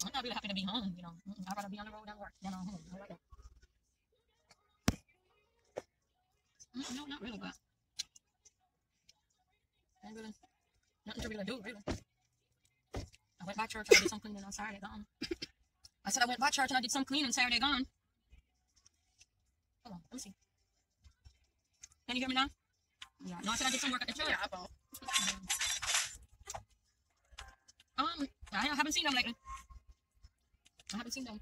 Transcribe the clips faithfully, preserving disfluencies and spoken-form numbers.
I'm not really happy to be home, you know. I'd rather be on the road at work than on home. I like that. Mm, no, not really, but ain't really nothing to really do, really. I went by church, I did some cleaning on Saturday, gone. I said I went by church and I did some cleaning Saturday, gone. Hold on, let me see. Can you hear me now? Yeah, no, I said I did some work at the church. Yeah, I bought. Um, I haven't seen them lately. I haven't seen them.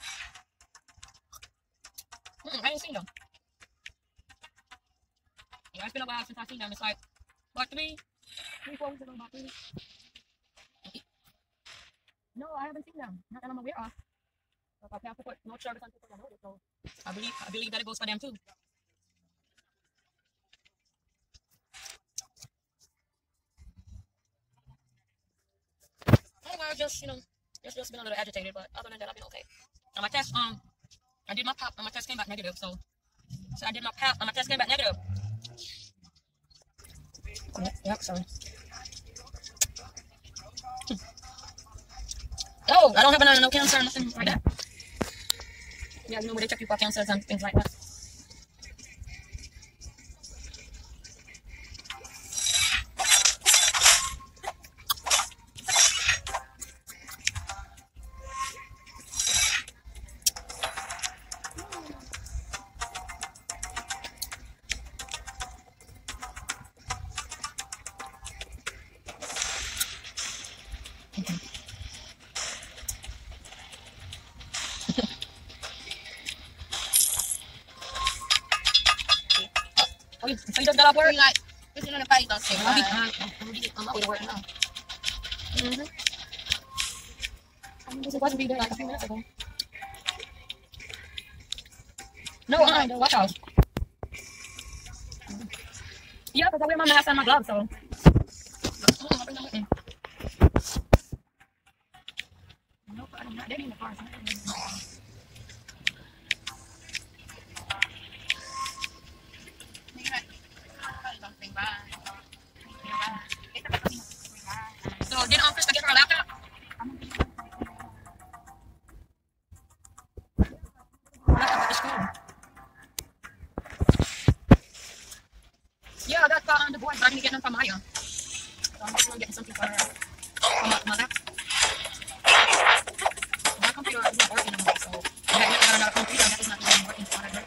Mm-mm, I ain't seen them. Yeah, it's been a while since I've seen them. It's like, what, three? Three, four weeks ago, about three. No, I haven't seen them. Not that I'm aware of. So if I have to put no service on people, I know it. So I believe, I believe that it goes for them too. Otherwise, just, you know, just, just been a little agitated, but other than that, I've been okay. And my test, um, I did my pap, and my test came back negative, so, so I did my pap, and my test came back negative. Yep, yep, sorry. Hmm. Oh, I don't have no, no cancer or nothing like that. Yeah, you know where they check you for cancers and things like that. Oh, you, so you just got off work? You like, it's in the face, don't say. I'll be, uh, I'm, I'm not way to work now. Mm-hmm. I mean, this wasn't be there like a few minutes ago. No, uh-uh, the wash house. Yeah, because I wear my mask and my gloves, so. I'll bring them with me. Nope, I'm not. They're in the car. So did um Krista get her a laptop? Laptop at the school. Yeah, that's uh, the boys. I need to get them from Maya. So I'm just gonna get something for her. For my, my laptop. My computer is not working anymore, so I had to get another computer that is not even working for her.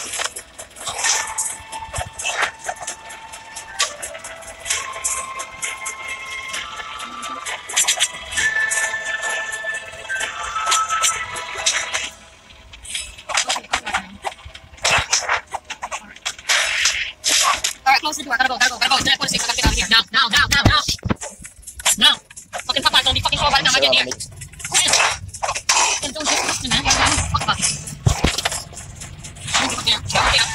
Close the door. I gotta go, gotta go, gotta go. Then I put a safe. I gotta get out of here. Now, now, now, now, now. Now. Fucking Popeye's gonna be fucking cold by the time I get there. Man. Don't do this, man. Fuck about it. Don't give a damn. Don't care.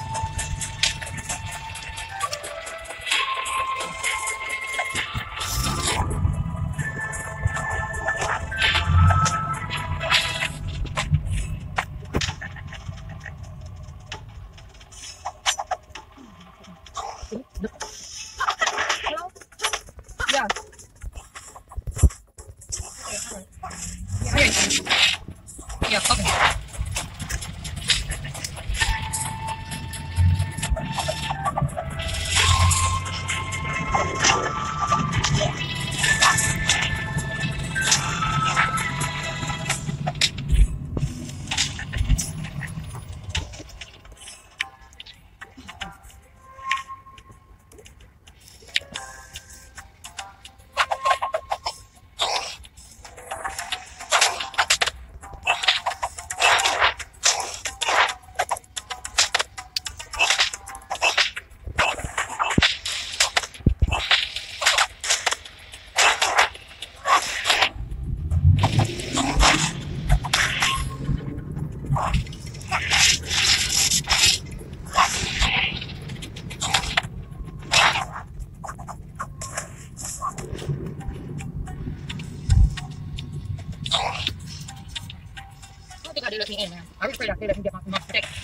Hello? Yeah. Yeah, okay. I think I did let me in, man. I really pray that they let me get my, my stick.